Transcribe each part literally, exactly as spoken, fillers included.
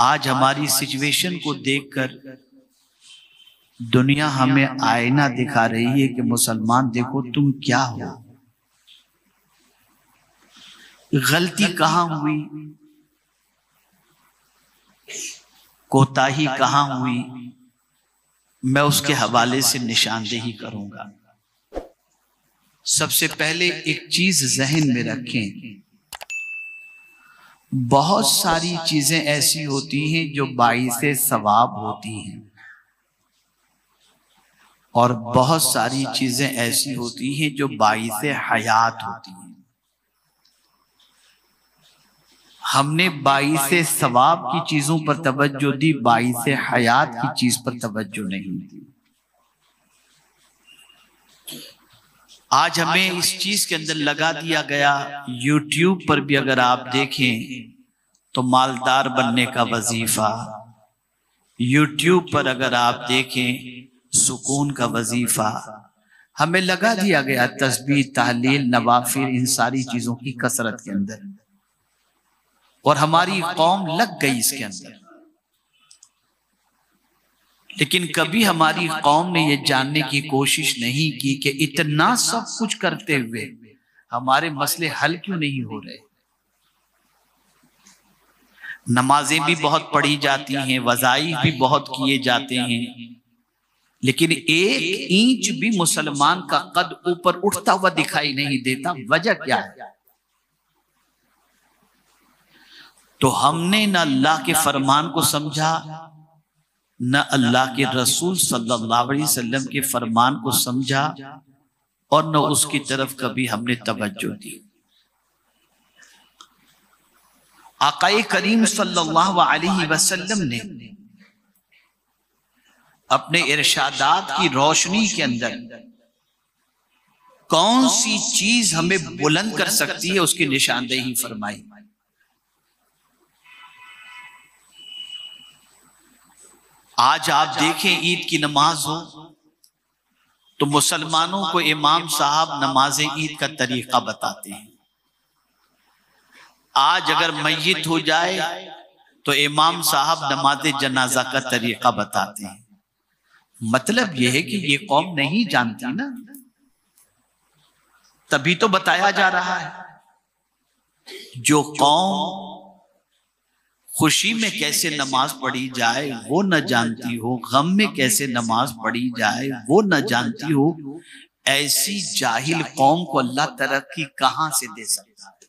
आज हमारी सिचुएशन को देखकर दुनिया हमें आईना दिखा रही है कि मुसलमान देखो तुम क्या हो, गलती कहां हुई, कोताही कहां हुई, मैं उसके हवाले से निशानदेही करूंगा। सबसे पहले एक चीज जहन में रखें, बहुत सारी चीजें ऐसी होती हैं जो बाइसे सवाब होती हैं और बहुत सारी चीजें ऐसी होती हैं जो बाइसे हयात होती हैं। हमने बाइसे सवाब की चीजों पर तवज्जो दी, बाइसे हयात की चीज पर तवज्जो नहीं दी। आज हमें इस चीज के अंदर लगा दिया गया, यूट्यूब पर भी अगर आप देखें तो मालदार बनने का वजीफा, यूट्यूब पर अगर आप देखें सुकून का वजीफा, हमें लगा दिया गया तस्बीह, ताहलील, नवाफिल, इन सारी चीजों की कसरत के अंदर, और हमारी कौम लग गई इसके अंदर। लेकिन कभी हमारी कौम ने यह जानने की कोशिश नहीं की कि इतना सब कुछ करते हुए हमारे मसले हल क्यों नहीं हो रहे। नमाजें भी बहुत पढ़ी जाती हैं, वज़ाइफ भी बहुत किए जाते हैं, लेकिन एक इंच भी मुसलमान का कद ऊपर उठता हुआ दिखाई नहीं देता। वजह क्या है? तो हमने न अल्लाह के फरमान को समझा, न अल्लाह के रसूल सल्लल्लाहु अलैहि वसल्लम के फरमान को समझा, और न उसकी तरफ कभी हमने तवज्जो दी। आकाए करीम सल्लल्लाहु अलैहि वसल्लम ने अपने इरशादात की रोशनी के अंदर कौन सी चीज हमें बुलंद कर सकती है उसकी निशानदेही फरमाई। आज आप देखें, ईद की नमाज हो तो मुसलमानों को इमाम साहब नमाज ईद का तरीका बताते हैं। आज अगर मैयत हो जाए तो इमाम साहब नमाज जनाजा का तरीका बताते हैं। मतलब यह है कि ये कौम नहीं जानती ना, तभी तो बताया जा रहा है। जो कौम खुशी में कैसे नमाज पढ़ी जाए वो न जानती हो, गम में कैसे नमाज पढ़ी जाए वो न जानती हो, ऐसी जाहिल कौम को अल्लाह तरक्की कहां से दे सकता है।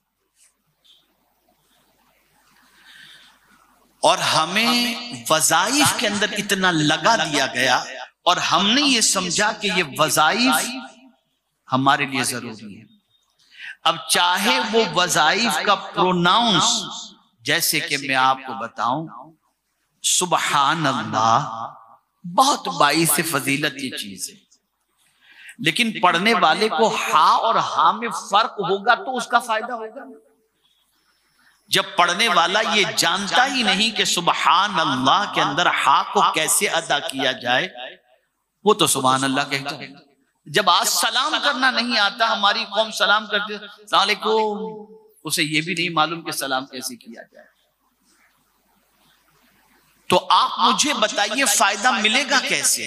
और हमें वज़ाइफ के अंदर इतना लगा दिया गया और हमने ये समझा कि ये वज़ाइफ हमारे लिए जरूरी है। अब चाहे वो वज़ाइफ का प्रोनाउंस, जैसे कि मैं आपको बताऊं, सुबहान अल्लाह बहुत बाइस फजीलत की चीज है, लेकिन पढ़ने वाले को हा और हा में फर्क होगा तो उसका फायदा होगा। जब पढ़ने वाला ये जानता ही नहीं कि सुबहान अल्लाह के अंदर हा को कैसे अदा किया जाए, वो तो सुबहान अल्लाह कहता है। जब आज सलाम करना नहीं आता, हमारी कौम सलाम करती है अस्सलाम वालेकुम, उसे ये भी नहीं मालूम कि सलाम कैसे किया जाए। तो आप मुझे बताइए फायदा मिलेगा कैसे?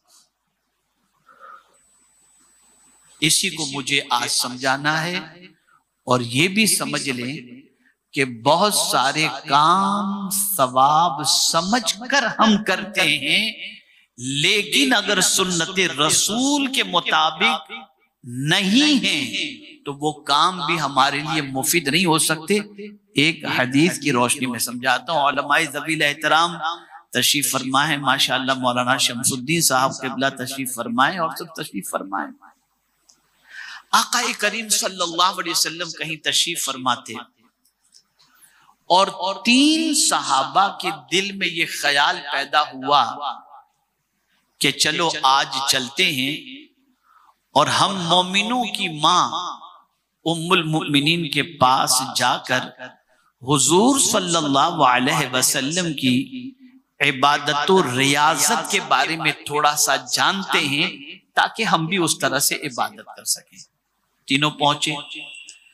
इसी को मुझे आज समझाना है। और ये भी समझ लें कि बहुत सारे काम सवाब समझकर हम करते हैं, लेकिन अगर सुन्नते रसूल के मुताबिक नहीं है तो वो काम भी हमारे लिए मुफीद नहीं हो सकते। एक हदीस की रोशनी में समझाता हूँ। उलमाए ज़वील एहतराम तशरीफ फरमाए, माशाअल्लाह मौलाना शमसुद्दीन साहब क़िबला तशरीफ फरमाए और सब तशरीफ फरमाए। आक़ाए करीम सल्लल्लाहु अलैहि वसल्लम कहीं तशरीफ फरमाते और तीन सहाबा के दिल में ये ख्याल पैदा हुआ कि चलो आज चलते हैं और हम मोमिनों की माँ उम्मुल मुमिनीन के पास जाकर हुजूर सल्लल्लाहु अलैहि वसल्लम की इबादत और रियाजत के बारे में थोड़ा सा जानते हैं ताकि हम भी उस तरह से इबादत कर सकें। तीनों पहुंचे,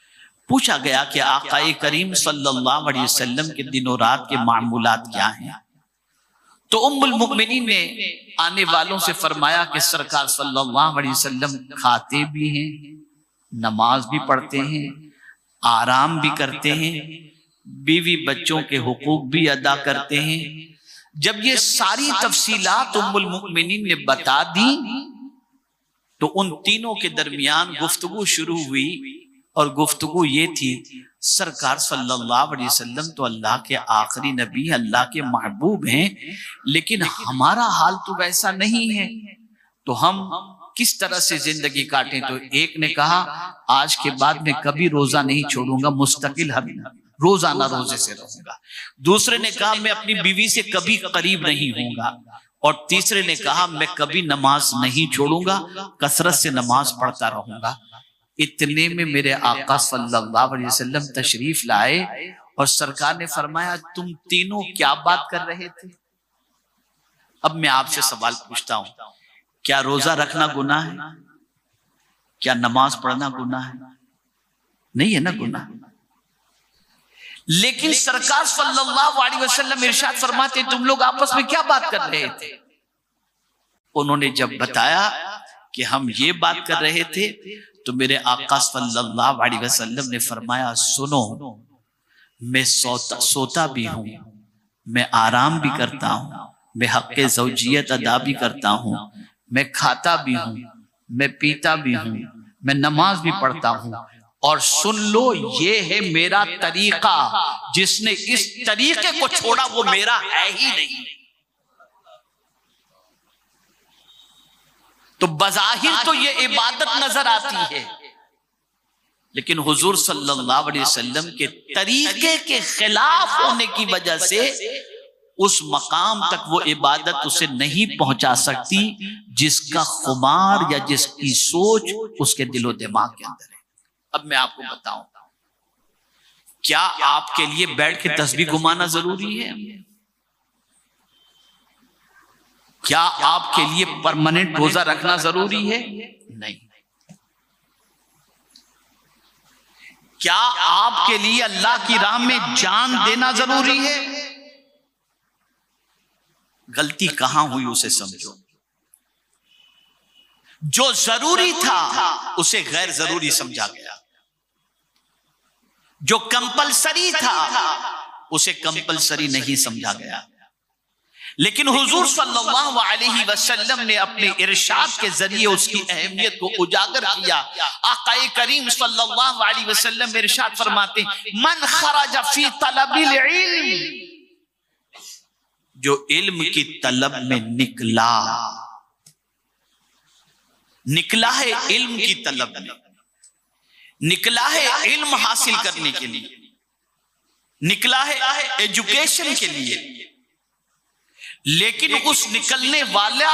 पूछा गया कि आकाए करीम सल्लल्लाहु अलैहि वसल्लम के दिनों रात के मामूलात क्या हैं। तो उम्मुल मुमिनीन ने आने वालों से फरमाया कि सरकार सल्लल्लाहु अलैहि वसल्लम खाते भी हैं, नमाज भी पढ़ते हैं, आराम भी करते हैं, बीवी बच्चों के हुकूक भी अदा करते हैं। जब ये सारी तफसीलात उम्मुल मुमिनीन ने बता दी तो उन तीनों के दरमियान गुफ्तगू शुरू हुई और गुफ्तगू ये थी, सरकार सल्लल्लाहु अलैहि वसल्लम तो अल्लाह के आखिरी नबी, अल्लाह के महबूब हैं, लेकिन हमारा हाल तो वैसा नहीं है, तो हम किस तरह से जिंदगी काटें। तो एक ने कहा आज के बाद मैं कभी रोजा नहीं छोड़ूंगा, मुस्तकिल हर रोजाना रोजे से रहूंगा। दूसरे ने कहा मैं अपनी बीवी से कभी करीब नहीं होऊंगा। और तीसरे ने कहा मैं कभी नमाज नहीं छोड़ूंगा, कसरत से नमाज पढ़ता रहूंगा। इतने में मेरे आका सल्लल्लाहु अलैहि वसल्लम तशरीफ लाए और सरकार ने फरमाया तुम तीनों क्या बात कर रहे थे। अब मैं आपसे सवाल पूछता हूं, क्या रोजा रखना गुनाह है? क्या नमाज पढ़ना गुनाह है? नहीं है ना गुनाह। लेकिन सरकार सल्लल्लाहु अलैहि वसल्लम इरशाद फरमाते तुम लोग आपस में क्या बात कर रहे थे। उन्होंने जब बताया कि हम ये बात कर रहे थे तो मेरे आका सल्लल्लाहु अलैहि वसल्लम ने फरमाया सुनो, मैं सोता सोता भी हूं, मैं आराम भी करता हूं, मैं हक़्क़े ज़ौजियत अदा भी करता हूं, मैं खाता भी हूं, मैं पीता भी हूं, मैं नमाज भी पढ़ता हूं। और सुन लो ये है मेरा तरीका, जिसने इस तरीके को छोड़ा वो मेरा है ही नहीं। तो बज़ाहिर तो ये इबादत नजर आती है, लेकिन हुजूर सल्लल्लाहु अलैहि वसल्लम के तरीके के खिलाफ होने की वजह से उस मकाम तक वो इबादत उसे नहीं पहुंचा सकती जिसका खुमार या जिसकी सोच उसके दिलो दिमाग के अंदर है। अब मैं आपको बताऊं, क्या आपके लिए बैठ के तस्बीह घुमाना जरूरी है? क्या आपके लिए परमानेंट रोजा रखना जरूरी है? नहीं। क्या आपके लिए अल्लाह की राह में जान देना जरूरी है? गलती कहां हुई उसे समझो। जो जरूरी था उसे गैर जरूरी समझा गया, जो कंपलसरी था उसे कंपलसरी नहीं समझा गया। लेकिन हुजूर सल्लल्लाहु अलैहि वसल्लम ने अपने इरशाद के जरिए उसकी अहमियत को उजागर किया। आकाए करीम सल्लल्लाहु अलैहि वसल्लम इरशाद फरमाते मन खरज फी तलबिल इल्म, जो इल्म की तलब में निकला, निकला है इल्म की तलब में, निकला है इल्म हासिल करने के लिए, निकला है एजुकेशन के लिए, लेकिन उस निकलने वाला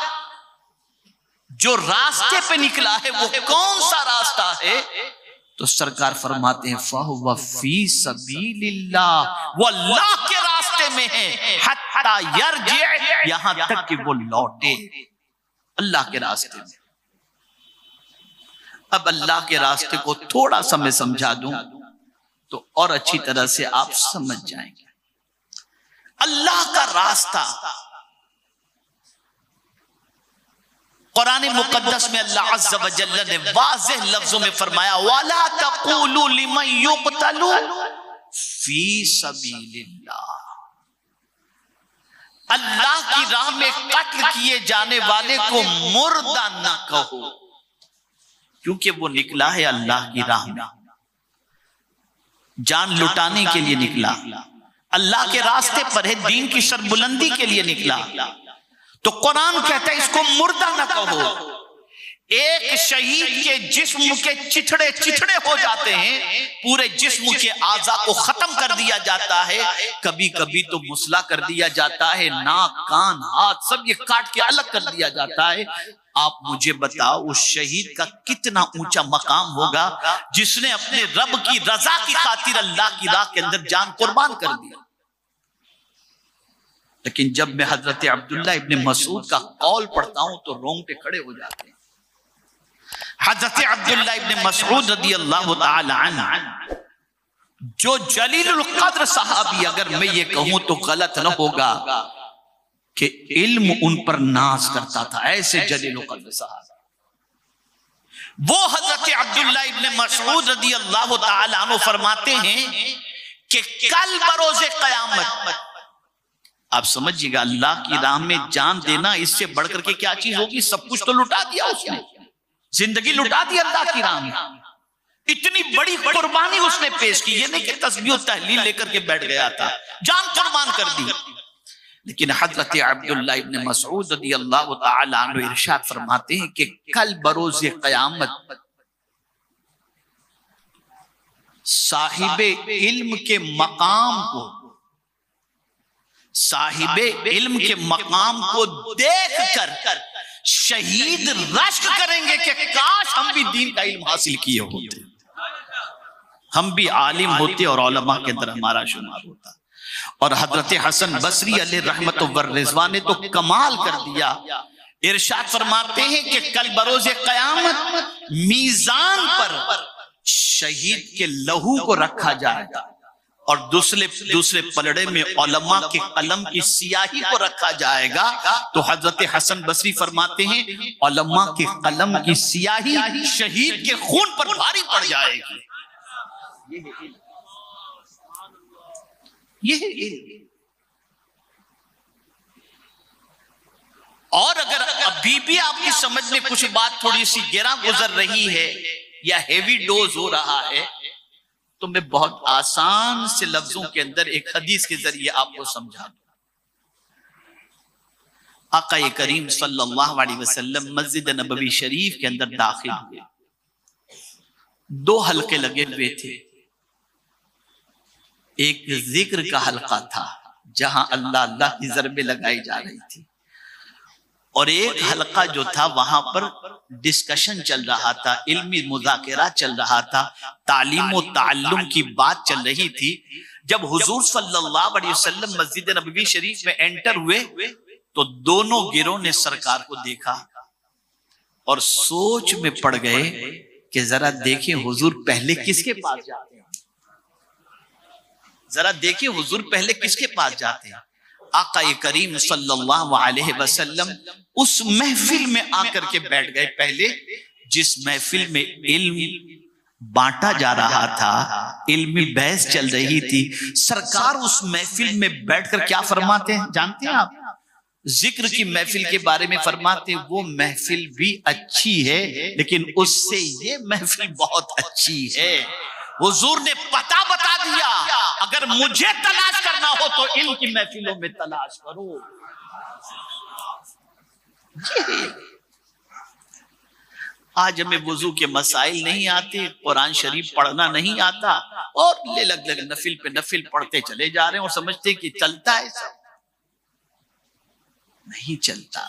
जो रास्ते पे निकला है वो कौन सा रास्ता है? तो सरकार फरमाते हैं फहुव फी सबीलिल्लाह, वो अल्लाह के रास्ते में है, हत्ता यरजी, यहां तक कि वो लौटे अल्लाह के रास्ते में। अब अल्लाह के रास्ते को थोड़ा सा मैं समझा दूं तो और अच्छी तरह से आप समझ जाएंगे। अल्लाह का रास्ता कुरान मुकद्दस में अल्लाह अज़्ज़ा व जल्ल ने वाज़ेह लफ्जों में फरमाया वाला तक़ूलू लिमन युक़तलू फी सबीलिल्लाह, अल्लाह की राह में कत्ल किए जाने वाले को मुर्दा न कहो, क्योंकि वो निकला है अल्लाह की राह में, जान लुटाने के लिए निकला, अल्लाह के रास्ते पर है, दीन की सरबुलंदी के लिए निकला। तो कुरान कहता है इसको मुर्दा न कहो। एक शहीद के जिस्म के चिथड़े चिथड़े हो जाते हैं, पूरे जिस्म के आज़ा को खत्म कर दिया जाता है, कभी कभी तो मुसला कर दिया जाता है, नाक कान हाथ सब ये काट के अलग कर दिया जाता है। आप मुझे बताओ उस शहीद का कितना ऊंचा मकाम होगा जिसने अपने रब की रजा की खातिर अल्लाह की राह के अंदर जान कुर्बान कर दिया। लेकिन जब मैं हजरत अब्दुल्ला इब्ने मसूद का कौल पढ़ता हूं तो रोंगटे खड़े हो जाते हैं। हजरत अब्दुल्लाह इब्न मसऊद रदी अल्लाह तआला अन्हु, जो जलीलुल कद्र सहाबी, अगर मैं ये कहूं तो गलत न होगा कि इल्म उन पर नाज करता था, ऐसे जलीलुल कद्र सहाबी। वो हजरत अब्दुल्लाह इब्न मसऊद रदी अल्लाह तआला अन्हु फरमाते हैं कि कल बरोज़े क़यामत, आप समझिएगा, अल्लाह की राह में जान देना इससे बढ़कर के क्या चीज होगी। सब कुछ तो लुटा दिया उसने, जिंदगी लुटा दी अल्लाह की राह में, इतनी बड़ी कुर्बानी उसने पेश की। ये नहीं कि तस्बीह और तहलील लेकर के बैठ गया था, जान कुर्बान कर दी। लेकिन हजरत अब्दुल्लाह इब्न मसऊद रज़ी अल्लाह तआला अन्हु इरशाद फरमाते हैं कि कल बरोज़े क़यामत साहिबे इल्म के मकाम को, साहिबे इल्म के मकाम को देखकर शहीद रश्क करेंगे कि काश हम भी दीन का इल्म हासिल किए होते, हम भी आलिम होते और उलमा के अंदर हमारा शुमार होता। और हजरत हसन बसरी अलैहि रहमत व रिज़वान ने तो कमाल कर दिया, इरशाद फरमाते हैं कि कल बरोज़े क़यामत मीज़ान पर शहीद के लहू को रखा जाएगा और दूसरे दूसरे पलड़े में उलमा के कलम की सियाही को रखा जाएगा। तो हजरत हसन बसरी फरमाते हैं उलमा के कलम की सियाही शहीद के खून पर भारी पड़ जाएगी। ये है। और अगर अभी भी आपकी समझ में कुछ बात थोड़ी सी गिरा गुजर रही है या हेवी डोज हो रहा है, तो मैं बहुत आसान से लफ्जों के अंदर एक हदीस के जरिए आपको समझा दूं। आका करीम सल्लल्लाहु अलैहि वसल्लम मस्जिद नबवी शरीफ के अंदर दाखिल हुए, दो हलके लगे हुए थे। एक जिक्र का हलका था जहां अल्लाह अल्लाह की ज़रबें लगाई जा रही थी, और एक हलका जो था वहां पर डिस्कशन चल रहा था, इल्मी मुज़ाकरा चल रहा था, तालीम और ताल्लुम की बात चल रही थी। जब हुजूर सल्लल्लाहु अलैहि वसल्लम मस्जिद नबवी शरीफ में एंटर हुए तो दोनों गिरोह ने सरकार को देखा और सोच में पड़ गए कि जरा देखें हुजूर पहले किसके पास जाते हैं, जरा देखें हुजूर पहले किसके पास जाते हैं। आका करीम सल्लल्लाहु अलैहि वसल्लम उस महफिल में आकर के बैठ गए, पहले जिस महफिल में इल्म बांटा जा रहा था, इल्मी बहस चल रही थी। सरकार उस महफिल में बैठकर क्या फरमाते हैं जानते हैं आप? जिक्र की महफिल के बारे में फरमाते, वो महफिल भी अच्छी है लेकिन उससे ये महफिल बहुत अच्छी है। हुजूर ने पता बता दिया, अगर मुझे तलाश करना हो तो इल्म की महफिलों में तलाश करो। आज हमें वुजू के मसाइल नहीं आते, कुरान शरीफ पढ़ना नहीं आता, और ले लग लग नफिल पे नफिल पढ़ते चले जा रहे हैं और समझते कि चलता है। सब नहीं चलता।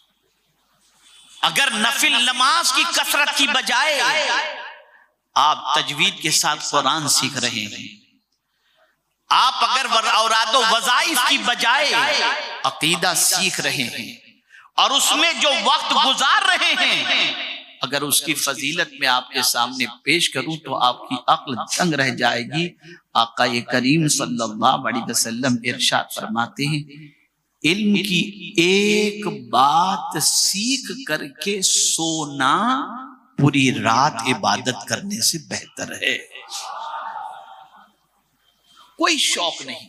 अगर नफिल नमाज की कसरत की बजाय आप तजवीद के साथ कुरान सीख रहे हैं, आप अगर औरादो वज़ाइफ की बजाय अकीदा सीख रहे हैं और उसमें जो वक्त गुजार रहे हैं, अगर उसकी फजीलत में आपके सामने पेश करूं तो आपकी अक्ल दंग रह जाएगी। आका ये करीम सल्लल्लाहु अलैहि वसल्लम इरशाद फरमाते हैं, इल्म की एक बात सीख करके सोना पूरी रात इबादत करने से बेहतर है। कोई शौक नहीं।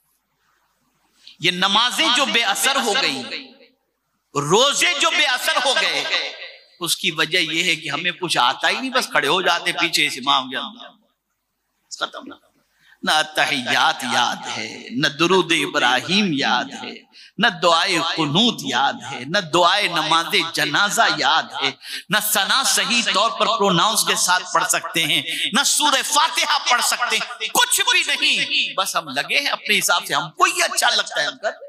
ये नमाजें जो बेअसर हो गई, रोजे जो बेअसर हो गए, उसकी वजह यह है कि हमें कुछ आता ही नहीं, बस खड़े हो जाते पीछे इस इमाम के अंदर, खत्म ना। न तहियात याद है, न दुरूद इब्राहिम याद है, न दुआए कुनूत याद है, न दुआए नमाज़े जनाजा याद है, न सना सही तौर पर प्रोनाउंस के साथ पढ़ सकते हैं, न सूरह फातिहा पढ़ सकते हैं, कुछ भी नहीं। बस हम लगे हैं अपने हिसाब से, हमको ये अच्छा लगता है हम कर।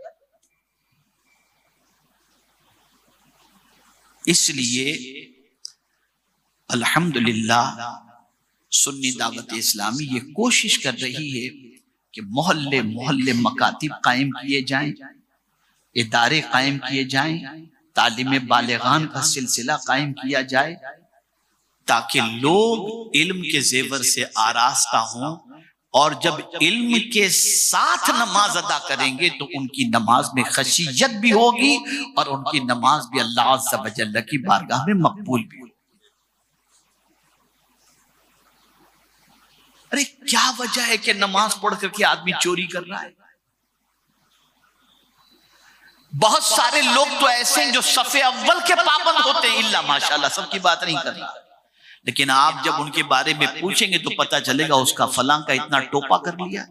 इसलिए अल्हम्दुलिल्लाह सुन्नी दावत इस्लामी ये कोशिश कर रही है कि मोहल्ले मोहल्ले मकातिब कायम किए जाएं, इदारे कायम किए जाएं, तालीम बालिगान का सिलसिला कायम किया जाए, ताकि लोग इल्म के जेवर से आरास्ता हों, और जब इल्म के साथ नमाज अदा करेंगे तो उनकी नमाज में खशियत भी होगी और उनकी नमाज भी अल्लाह अज़्ज़ा व जल्ल की बारगाह में मकबूल भी होगी। अरे क्या वजह है कि नमाज पढ़ करके आदमी चोरी कर रहा है? बहुत सारे लोग तो ऐसे हैं जो सफ़े अव्वल के पाबंद होते हैं, इल्ला माशाल्लाह, सबकी बात नहीं कर रहा, लेकिन आप जब उनके बारे में पूछेंगे तो पता चलेगा उसका फलां का इतना टोपा कर लिया।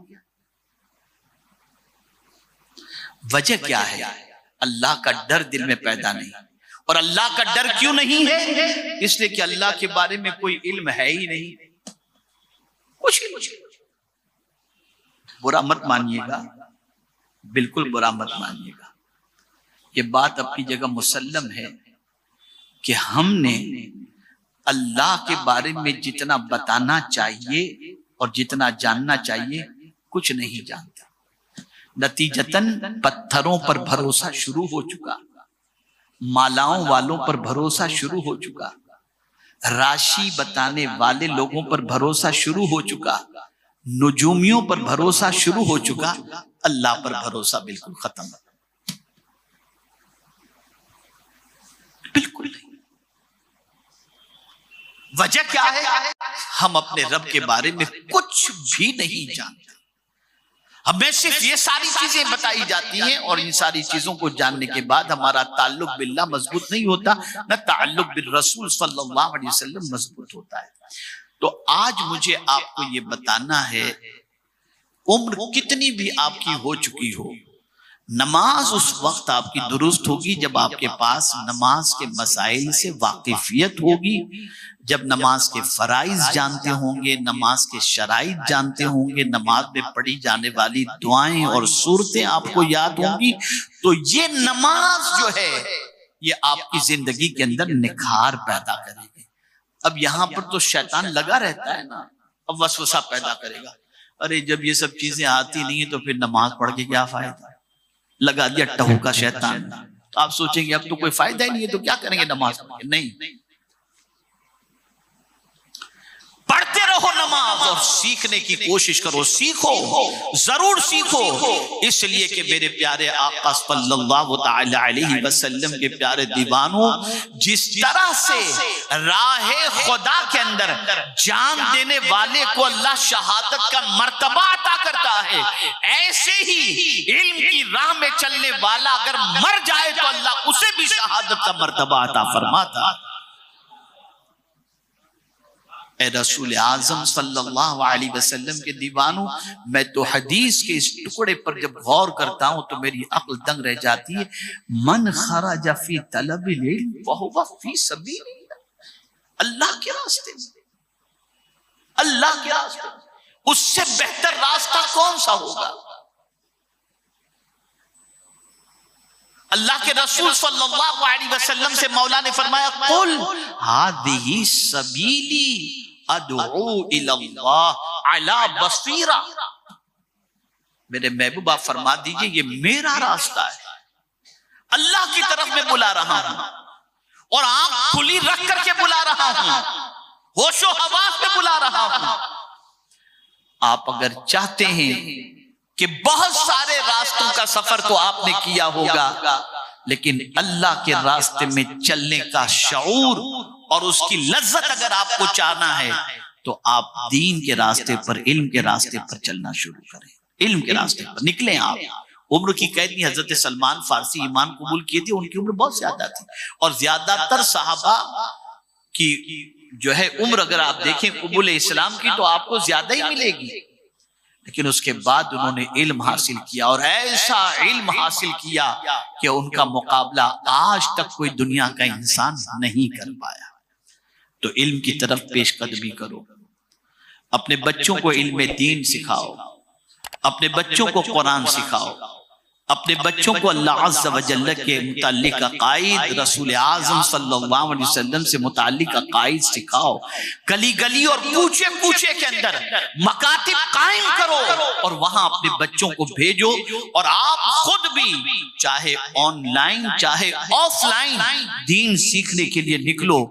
वजह क्या है? अल्लाह का डर दिल में पैदा नहीं। और अल्लाह का डर क्यों नहीं है? इसलिए कि अल्लाह के बारे में कोई इल्म है ही नहीं, कुछ ही नहीं। बुरा मत मानिएगा, बिल्कुल बुरा मत मानिएगा। ये बात अपनी जगह मुसल्लम है कि हमने अल्लाह के बारे में जितना बताना चाहिए और जितना जानना चाहिए कुछ नहीं जानता। नतीजतन पत्थरों पर भरोसा शुरू हो चुका, मालाओं वालों पर भरोसा शुरू हो चुका, राशि बताने वाले लोगों पर भरोसा शुरू हो चुका, नुजूमियों पर भरोसा शुरू हो चुका, अल्लाह पर भरोसा बिल्कुल खत्म, बिल्कुल नहीं। वजह क्या है? हम अपने रब के बारे में कुछ भी नहीं जानते। हमें सिर्फ ये सारी चीजें बताई जाती हैं और इन सारी चीजों को जानने के बाद हमारा ताल्लुक बिल्लाह मजबूत नहीं होता, न ताल्लुक बिल रसूल सल्लल्लाहु अलैहि वसल्लम मजबूत होता है। तो आज मुझे आपको ये बताना है, उम्र कितनी भी आपकी हो चुकी हो, नमाज उस वक्त आपकी दुरुस्त होगी जब आपके पास नमाज के मसाइल से वाकिफियत होगी, जब नमाज के फराइज जानते होंगे, नमाज के शराइत जानते होंगे, नमाज में पढ़ी जाने वाली दुआएं और सूरतें आपको याद होंगी, तो ये नमाज जो है ये आपकी जिंदगी के अंदर निखार पैदा करेगी। अब यहाँ पर तो शैतान लगा रहता है ना, अब वसवसा पैदा करेगा, अरे जब ये सब चीजें आती नहीं है तो फिर नमाज पढ़ के क्या फायदा, लगा दिया टहू का शैतान। तो आप सोचेंगे अब तो कोई फायदा ही नहीं है तो क्या करेंगे नमाज पढ़ के? नहीं, पढ़ते रहो नमाज और सीखने की कोशिश करो, सीखो, जरूर सीखो, इसलिए कि मेरे प्यारे आका सल्लल्लाहु तआला अलैहि वसल्लम के प्यारे दीवानों, जिस तरह से राहे खुदा के अंदर जान देने वाले को अल्लाह शहादत का मर्तबा अता करता है, ऐसे ही इल्म की राह में चलने वाला अगर मर जाए तो अल्लाह उसे भी शहादत का मर्तबा अता फरमाता है। रसूल आज़म सल्लल्लाहु अलैहि वसल्लम के दीवानों, मैं तो हदीस के इस टुकड़े पर जब गौर करता हूं तो मेरी अक्ल दंग रह जाती है। मन खरज फी तलबिल इल्म फहुव फी सबीलिल्लाह, अल्लाह के रास्ते में, अल्लाह के रास्ते में, उससे बेहतर रास्ता कौन सा होगा? अल्लाह के रसूल सल्लल्लाहु अलैहि वसल्लम से मौला ने फरमाया, कुल हादिही सबीली अदऊ इलल्लाह अला बसीरा, मेरे महबूब आप फरमा दीजिए ये मेरा रास्ता है, अल्लाह की तरफ मैं बुला रहा हूं और आंख खुली रख करके बुला रहा हूं, होशो हवास में बुला रहा हूं। आप अगर चाहते हैं कि बहुत सारे रास्तों का सफर तो आपने किया होगा, लेकिन अल्लाह के रास्ते में चलने का शऊर और उसकी लज्जत अगर आपको चाहना है तो आप दीन के रास्ते पर, इल्म के रास्ते पर चलना शुरू करें, इल्म के रास्ते पर निकलें। आप उम्र की कैद में हजरत सलमान फारसी ईमान कबूल किए थे, उनकी उम्र बहुत ज्यादा थी और ज्यादातर सहाबा की जो है उम्र अगर आप देखें कबूल इस्लाम की तो आपको ज्यादा ही मिलेगी, लेकिन उसके बाद उन्होंने इल्म हासिल किया और ऐसा इल्म हासिल किया कि उनका मुकाबला आज तक कोई दुनिया का इंसान नहीं कर पाया। तो इल्म की तरफ पेशकदमी करो, अपने बच्चों को इल्म दीन सिखाओ, अपने बच्चों को कुरान सिखाओ, अपने बच्चों को अल्लाह अज़्ज़ा व जल्ल के मुताल्लिक अक़ाइद, रसूल आज़म सल्लल्लाहु अलैहि वसल्लम से मुताल्लिक अक़ाइद सिखाओ, गली गली और पूछे पूछे के अंदर मकातिब कायम करो और वहां अपने बच्चों को भेजो और आप खुद भी चाहे ऑनलाइन चाहे ऑफलाइन दीन सीखने के लिए निकलो।